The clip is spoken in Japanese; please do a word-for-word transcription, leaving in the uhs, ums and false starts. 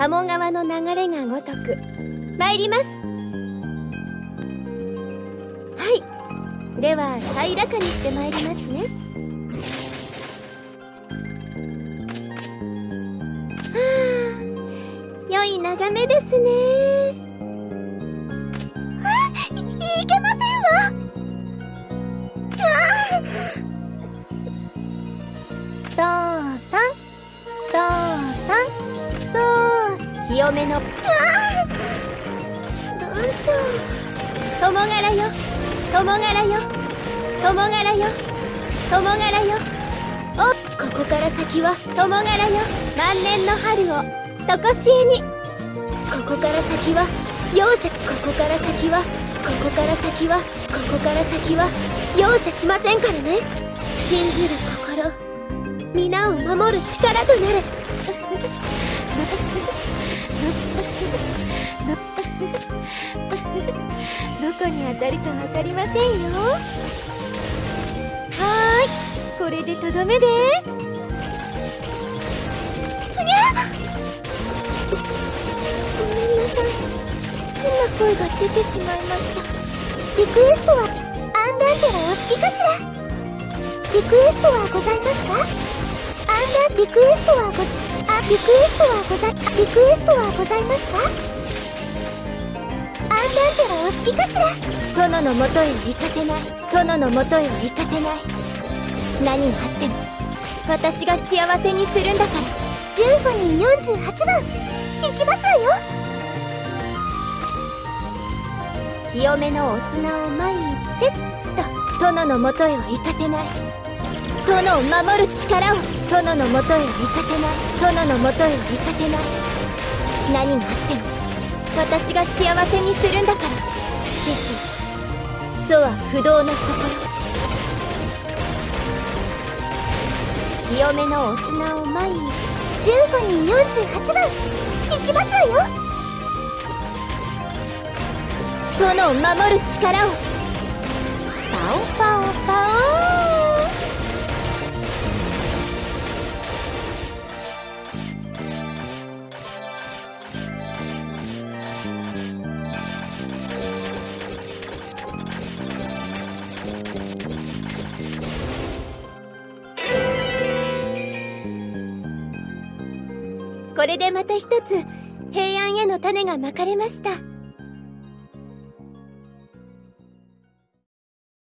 鴨川の流れがごとく参ります。はい、では平らかにして参りますね。はあ、良い眺めですね。 い, いけませんわ。 そうさんそうさんそう清めの団長、 友柄よ友柄よ友柄よ友柄よ。お、ここから先は友柄よ。万年の春をとこしえに。ここから先は容赦。ここから先はここから先はここから先は容赦しませんからね。信ずる心、皆を守る力となれ。どこに当たるか分かりませんよ。はーい、これでとどめです。 ふにゃ。ごめんなさい、変な声が出てしまいました。リクエストはアンダンテラお好きかしら。リクエストはございますか。アンダンリクエストはごあリクエストはござリクエストはございますか。アンダンテラお好きかしら。 殿のもとへ行かせない。殿のもとへ行かせない。何があっても私が幸せにするんだから。 じゅうごにんよんじゅうはちばん行きますわよ。 清めのお砂をまいてっと。殿のもとへは行かせない。殿を守る力を。殿のもとへは行かせない。殿のもとへは行かせない。何があっても私が幸せにするんだから。死す楚は不動の心。清めのお砂をまい。 じゅうごにんよんじゅうはちばん行きますわよ。 殿を守る力を。パオパオパオ。これでまた一つ平安への種がまかれました。